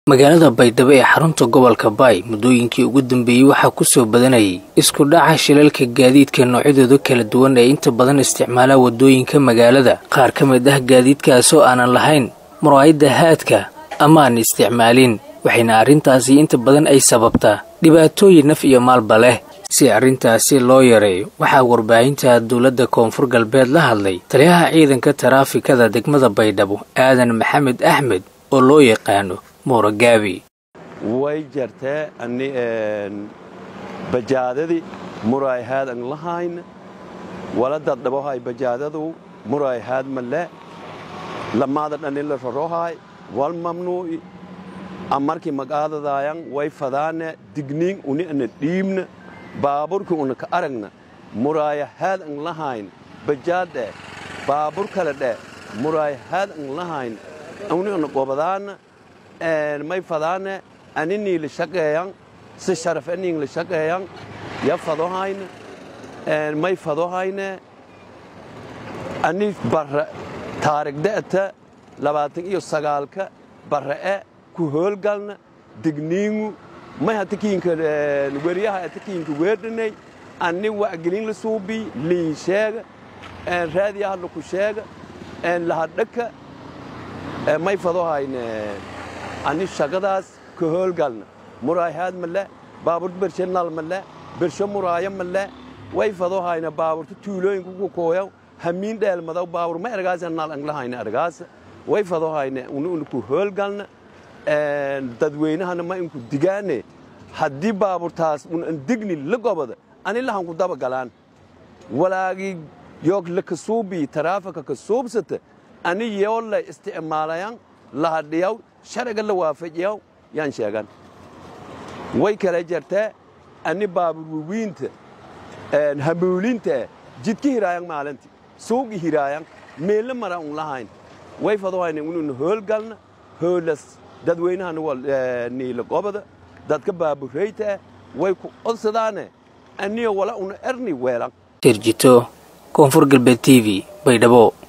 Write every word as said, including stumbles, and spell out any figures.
magaalada Baydhabo ee xarunta gobolka Bay mudooyinkii ugu dambeeyay waxa ku soo badanayay isku dhaca shilalka gaadiidka noocyadooda kala duwan ee inta badan isticmaala wadooyinka magaalada qaar ka mid ah gaadiidkaas oo aan lahayn muraayada haadka ama aan isticmaalin waxayna arintaasi inta badan ay sababtaa dhibaatooyin naf iyo maalba leh si arintaasi loo yareeyo waxa warbaahinta dawladda Koonfur Galbeed la hadlay taliyaha ciidanka taraafikada degmada Baydhabo Aadan Maxamed Axmed oo loo yaqaano Moragabi way jirtay ani bajaadadi muraayahad aan lahayn wala dad dhabahay bajaadadu muraayahad male lamaada dhanil la rohay wal mamnuu'i amarkii magaadadayaan way fadaane digniin uni ana dhiibna baaburku una ka aragna muraayahad aan lahayn bajaade baabur kala dhe muraayahad aan lahayn uni una qobadaana en may fadaane anini la shaqeeyaan si sharaf anin la shaqeeyaan ya fadohayna en may fadohayna ani bar taariq da'ta labaatan iyo sagaal ka barre ku hoolgalna digniingu may hatikiinka wariyaha hatikiinka weerdinay ani wacgelin la suubi liin sheega en raadiyaha la ku sheega en la hadhaka may fadohayna ani shaqadaas ku hoolgalna muraayahad male baabur bershanal male bersho muraaya male way fadohayna baaburta tuulooyinka ku kooyo hamiin dheel madaw baabur ma ergaas nal anglahayna ergaas way fadohayna unu ku hoolgalna een dadweynahana ma inku digaane hadii baaburtaas un digni la gobada ani lahan ku daba galaan walaagi yoog la kasuubi taraafika ka suubsata ani yoolay isticmaalayaan la hadhiyaw sharciga la waafajiyo yaan sheegan way kala jirtay ani baabur wiinta een habuulinta jidki hiraayan maalintii suuqi hiraayan meel mara un lahayn way fadohayna inuu hoolgalna hoolas dadweynaha wal niila qobada dadka baabureyta way ku odsadaane aniyo wala un erni weelan tirjito Koonfur Galbeed T V Baydhabo.